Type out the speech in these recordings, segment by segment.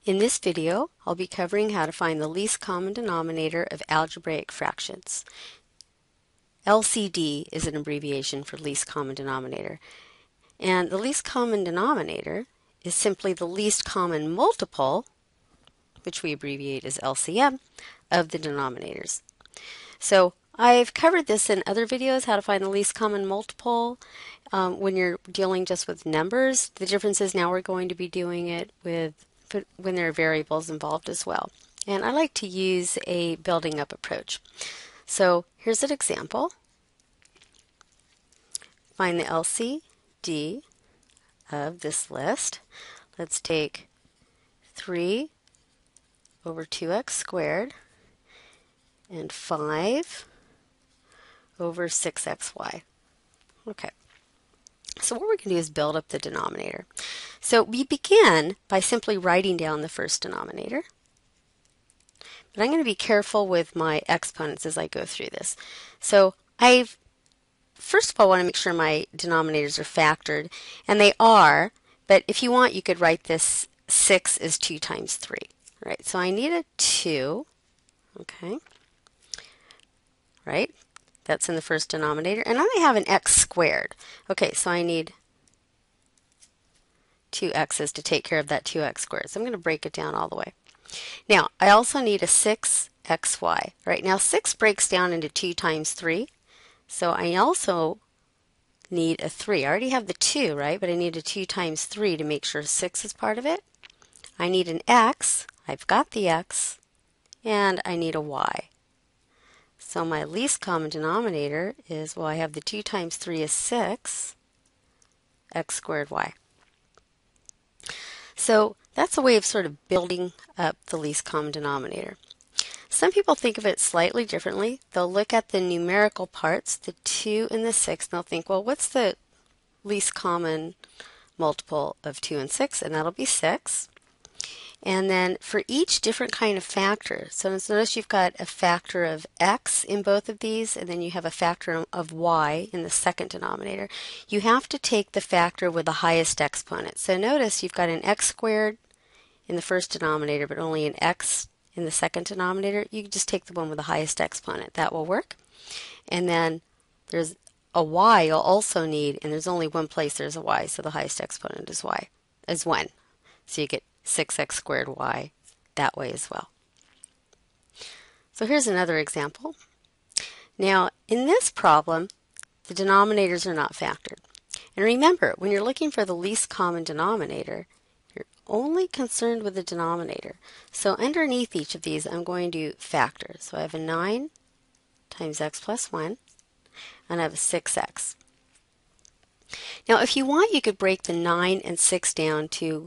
In this video, I'll be covering how to find the least common denominator of algebraic fractions. LCD is an abbreviation for least common denominator. And the least common denominator is simply the least common multiple, which we abbreviate as LCM, of the denominators. So I've covered this in other videos, how to find the least common multiple when you're dealing just with numbers. The difference is now we're going to be doing it with when there are variables involved as well. And I like to use a building up approach. So here's an example. Find the LCD of this list. Let's take 3 over 2x squared and 5 over 6xy. Okay. So what we're going to do is build up the denominator. So we begin by simply writing down the first denominator. But I'm going to be careful with my exponents as I go through this. So first of all, want to make sure my denominators are factored, and they are, but if you want, you could write this 6 is 2 times 3. Right? So I need a 2, okay, right? That's in the first denominator. And I have an x squared. Okay, so I need 2 x's to take care of that 2x squared. So I'm going to break it down all the way. Now, I also need a 6xy. Right, now 6 breaks down into 2 times 3. So I also need a 3. I already have the 2, right? But I need a 2 times 3 to make sure 6 is part of it. I need an x. I've got the x. And I need a y. So my least common denominator is, well, I have the 2 times 3 is 6, x squared y. So that's a way of sort of building up the least common denominator. Some people think of it slightly differently. They'll look at the numerical parts, the 2 and the 6, and they'll think, well, what's the least common multiple of 2 and 6? And that'll be 6. And then for each different kind of factor, so notice you've got a factor of x in both of these, and then you have a factor of y in the second denominator. You have to take the factor with the highest exponent. So notice you've got an x squared in the first denominator, but only an x in the second denominator. You can just take the one with the highest exponent. That will work. And then there's a y you'll also need, and there's only one place there's a y, so the highest exponent is 1. So you get 6x squared y that way as well. So here's another example. Now in this problem, the denominators are not factored. And remember, when you're looking for the least common denominator, you're only concerned with the denominator. So underneath each of these, I'm going to factor. So I have a 9 times x plus 1, and I have a 6x. Now if you want, you could break the 9 and 6 down to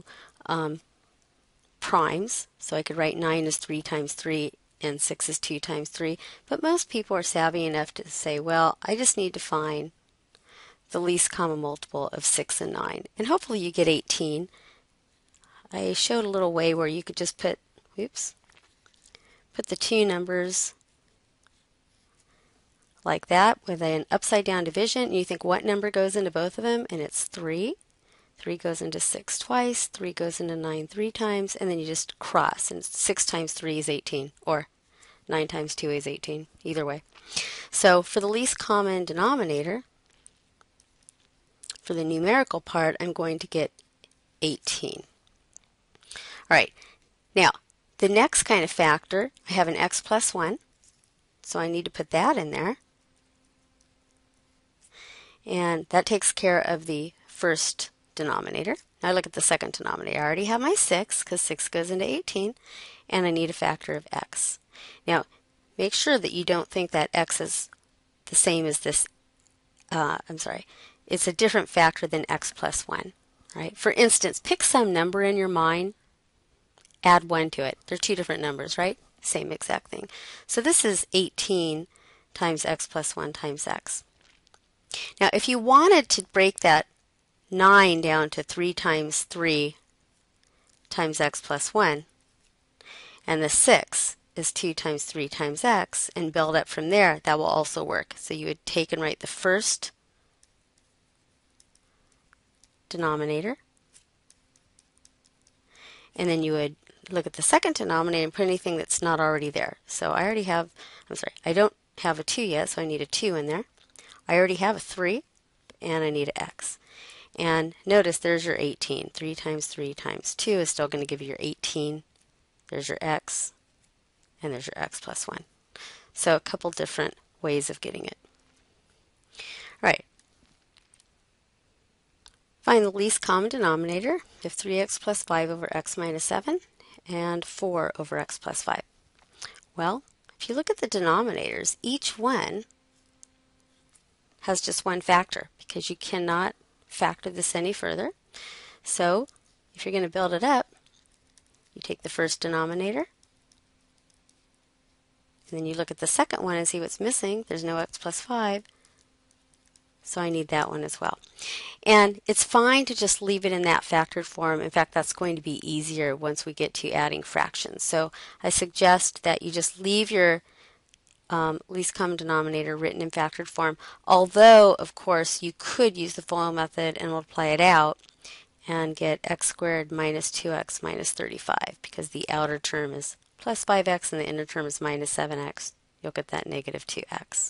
primes, so I could write 9 is 3 times 3 and 6 is 2 times 3, but most people are savvy enough to say, well, I just need to find the least common multiple of 6 and 9, and hopefully you get 18. I showed a little way where you could just put the two numbers like that with an upside down division, and you think what number goes into both of them, and it's 3. 3 goes into 6 twice, 3 goes into 9 3 times, and then you just cross, and 6 times 3 is 18, or 9 times 2 is 18, either way. So for the least common denominator, for the numerical part, I'm going to get 18. All right, now the next kind of factor, I have an x plus 1, so I need to put that in there. And that takes care of the first denominator. Now I look at the second denominator. I already have my 6 because 6 goes into 18, and I need a factor of x. Now make sure that you don't think that x is the same as this, it's a different factor than x plus 1. Right? For instance, pick some number in your mind, add 1 to it. They're two different numbers, right? Same exact thing. So this is 18 times x plus 1 times x. Now if you wanted to break that 9 down to 3 times 3 times x plus 1, and the 6 is 2 times 3 times x, and build up from there, that will also work. So you would take and write the first denominator, and then you would look at the second denominator and put anything that's not already there. So I already have, I don't have a 2 yet, so I need a 2 in there. I already have a 3, and I need an x. And notice there's your 18. 3 times 3 times 2 is still going to give you your 18. There's your x, and there's your x plus 1. So a couple different ways of getting it. All right. Find the least common denominator. You have 3x plus 5 over x minus 7 and 4 over x plus 5. Well, if you look at the denominators, each one has just one factor because you cannot factor this any further. So if you're going to build it up, you take the first denominator, and then you look at the second one and see what's missing. There's no x plus 5, so I need that one as well. And it's fine to just leave it in that factored form. In fact, that's going to be easier once we get to adding fractions. So I suggest that you just leave your least common denominator written in factored form, although, of course, you could use the FOIL method and multiply it out and get x squared minus 2x minus 35, because the outer term is plus 5x and the inner term is minus 7x. You'll get that negative 2x.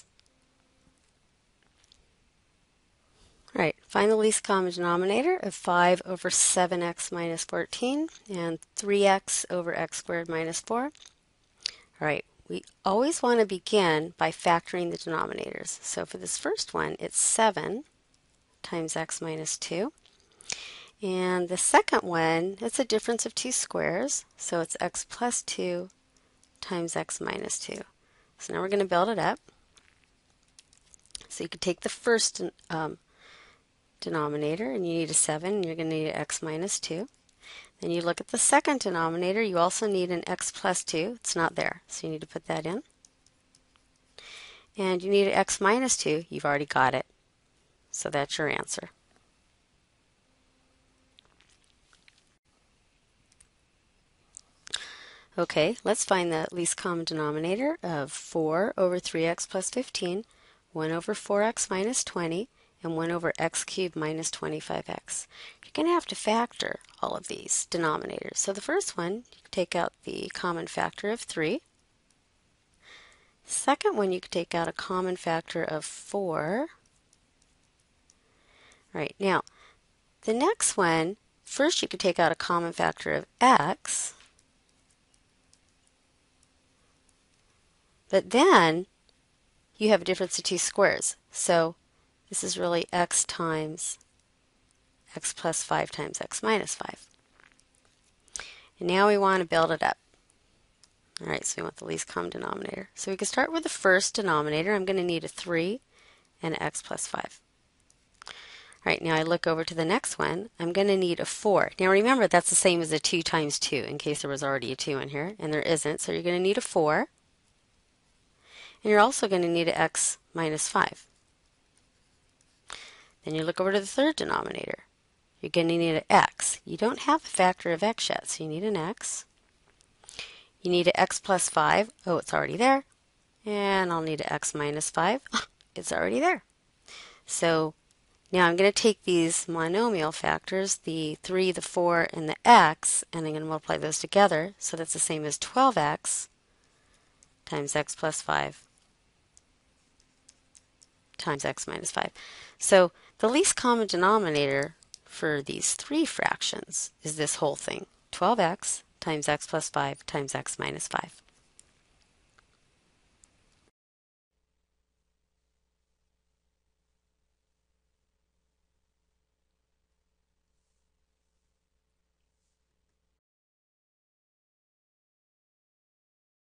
All right, find the least common denominator of 5 over 7x minus 14 and 3x over x squared minus 4. All right, we always want to begin by factoring the denominators. So for this first one, it's 7 times x minus 2. And the second one, it's a difference of 2 squares, so it's x plus 2 times x minus 2. So now we're going to build it up. So you could take the first denominator, and you need a 7, and you're going to need an x minus 2. Then you look at the second denominator, you also need an x plus 2. It's not there, so you need to put that in. And you need an x minus 2. You've already got it. So that's your answer. Okay, let's find the least common denominator of 4 over 3x plus 15, 1 over 4x minus 20, and 1 over x cubed minus 25x. You're going to have to factor all of these denominators. So the first one, you can take out the common factor of 3. Second one, you can take out a common factor of 4. Right, now, the next one, first you could take out a common factor of x, but then you have a difference of 2 squares. So this is really x times x plus 5 times x minus 5. And now we want to build it up. All right, so we want the least common denominator. So we can start with the first denominator. I'm going to need a 3 and an x plus 5. All right, now I look over to the next one. I'm going to need a 4. Now remember, that's the same as a 2 times 2, in case there was already a 2 in here, and there isn't. So you're going to need a 4. And you're also going to need an x minus 5. Then you look over to the third denominator. You're going to need an x. You don't have a factor of x yet, so you need an x. You need an x plus 5. Oh, it's already there. And I'll need an x minus 5. It's already there. So now I'm going to take these monomial factors, the 3, the 4, and the x, and I'm going to multiply those together. So that's the same as 12x times x plus 5 times x minus 5. So the least common denominator for these 3 fractions is this whole thing, 12x times x plus 5 times x minus 5.